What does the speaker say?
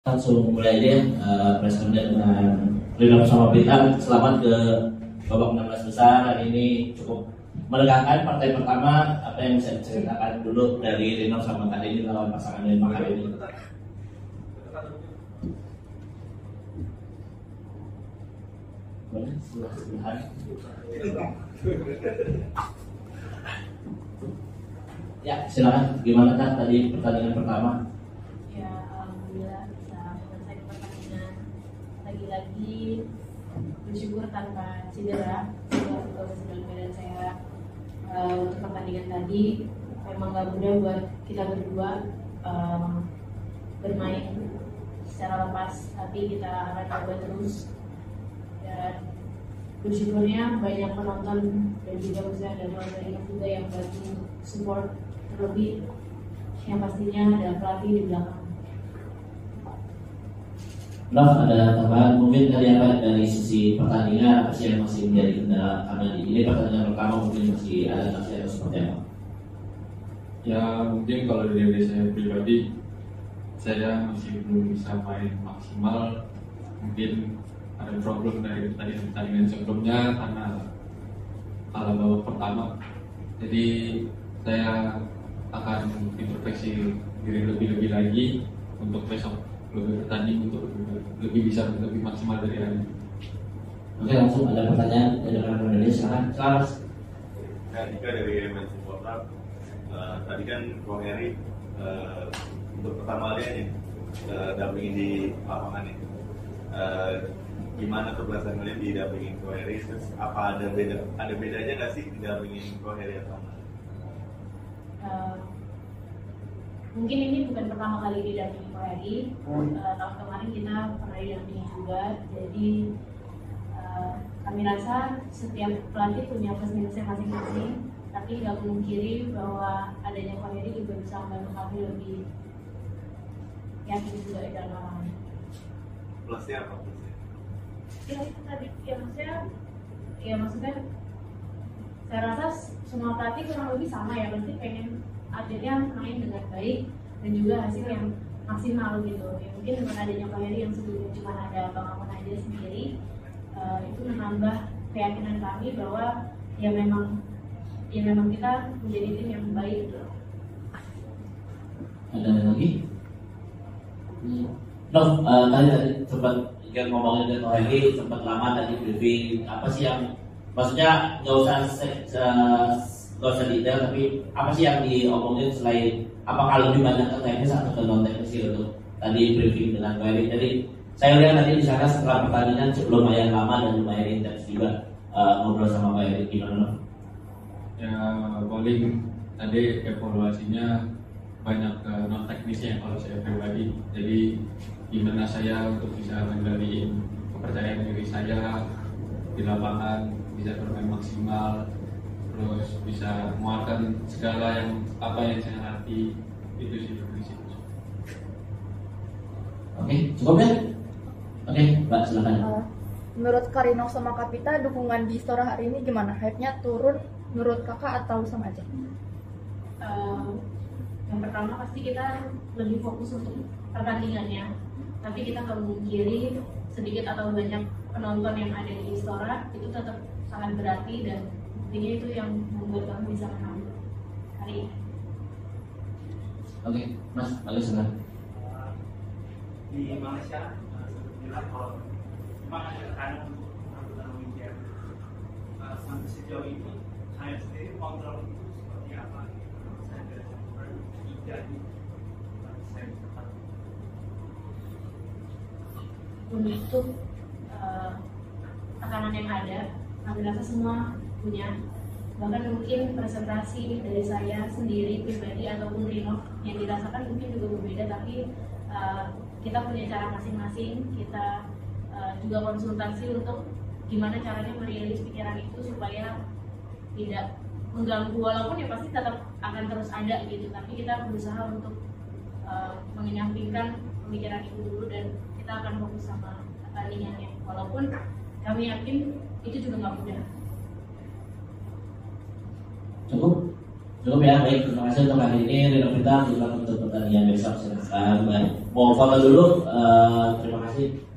Langsung mulai aja press dengan Rino sama Bintang. Selamat ke babak 16 besar. Hari ini cukup menegangkan partai pertama. Apa yang bisa diceritakan dulu dari Rino sama kali ini lawan pasangan Denmark hari ini? Boleh sebelah-sebelahan. Ya, silakan. Gimana kan tadi pertandingan pertama? Ya, alhamdulillah bisa selesai pertandingan. Lagi-lagi bersyukur tanpa cedera. Situasi dalam keadaan sehat. Untuk pertandingan tadi memang gak mudah buat kita berdua bermain secara lepas, tapi kita akan coba terus. Dan bersyukurnya banyak penonton dan juga maksudnya ada warga juga yang bantu support, terlebih yang pastinya ada pelatih di belakang. Noh, ada tambahan mungkin dari sisi pertandingan apa sih yang masih menjadi kendala karena ini pertandingan pertama mungkin masih ada atau seperti apa? Ya mungkin kalau dari saya pribadi saya masih belum bisa main maksimal. Mungkin ada problem dari pertandingan sebelumnya karena kalah babak pertama. Jadi saya akan introspeksi diri lebih lagi untuk besok lebih bertanding untuk lebih bisa lebih maksimal dari hari ini. Oke, langsung ada pertanyaan dari rekan Indonesia. Selamat. Jika dari elemen supporter, tadi kan Bang Heri untuk pertama kalinya nih dampingin di lapangan nih. Gimana kebiasaan kalian didampingin Bang Heri? Terus apa ada bedanya nggak sih didampingin Bang Heri atau enggak? Mungkin ini bukan pertama kali didampingi Heri. Tahun kemarin kita pernah didampingi juga. Jadi kami rasa setiap pelatih punya plus minusnya masing-masing. Tapi nggak memungkiri bahwa adanya Heri juga bisa membantu kami lebih yakin juga di dalam lapangan. Plusnya apa? Ya itu tadi, ya maksudnya saya rasa semua pelatih kurang lebih sama ya, pasti pengen atletnya main dengan baik dan juga hasil yang maksimal gitu. Ya, mungkin dengan adanya Heri yang sebelumnya cuma ada Bang Amon aja sendiri, itu menambah keyakinan kami bahwa ya memang kita menjadi tim yang baik gitu. Ada lagi? Noh, tadi sempat ngomongin ke Heri, sempat lama tadi briefing. Apa sih yang maksudnya nggak usah detail, tapi apa sih yang diomongin selain apakah lebih banyak ke teknis atau ke non teknis untuk tadi briefing dengan Heri? Jadi saya lihat tadi di sana setelah pertandingan lumayan lama dan lumayan intens juga ngobrol sama Heri. Gimana? Ya paling tadi evaluasinya banyak ke non teknisnya kalau saya pribadi. Jadi gimana saya untuk bisa mengendalikan kepercayaan diri saya di lapangan, bisa bermain maksimal, terus bisa mengeluarkan segala apa yang saya latih. Itu sih dari situ. Oke, cukup ya? Oke, Mbak silakan. Menurut Karino sama Kapita, dukungan di Istora hari ini gimana? Hype-nya turun menurut kakak atau sama aja? Yang pertama pasti kita lebih fokus untuk pertandingannya, tapi kita nggak memungkiri sedikit atau banyak penonton yang ada di Istora itu tetap sangat berarti dan intinya itu yang membuat kami bisa menang hari ini. Oke, Mas, Alex silakan. Di Malaysia bilang kalau memang ada tekanan untuk angkutan weekend sampai sejauh ini saya sendiri kontrol itu seperti apa? Saya tidak tiga di saya bisa Untuk tekanan yang ada, kami rasa semua punya. Bahkan mungkin presentasi dari saya sendiri pribadi ataupun Rino yang dirasakan mungkin juga berbeda, tapi kita punya cara masing-masing. Kita juga konsultasi untuk gimana caranya merilis pikiran itu supaya tidak mengganggu, walaupun ya pasti tetap akan terus ada gitu, tapi kita berusaha untuk mengenyampingkan pemikiran itu dulu dan kita akan fokus sama pertandingannya, walaupun kami yakin itu juga nggak mudah. Cukup? Cukup ya, baik. Terima kasih untuk hari ini. Rino Vita, untuk pertandingan besok. Silakan. Baik. Mau foto dulu. Terima kasih.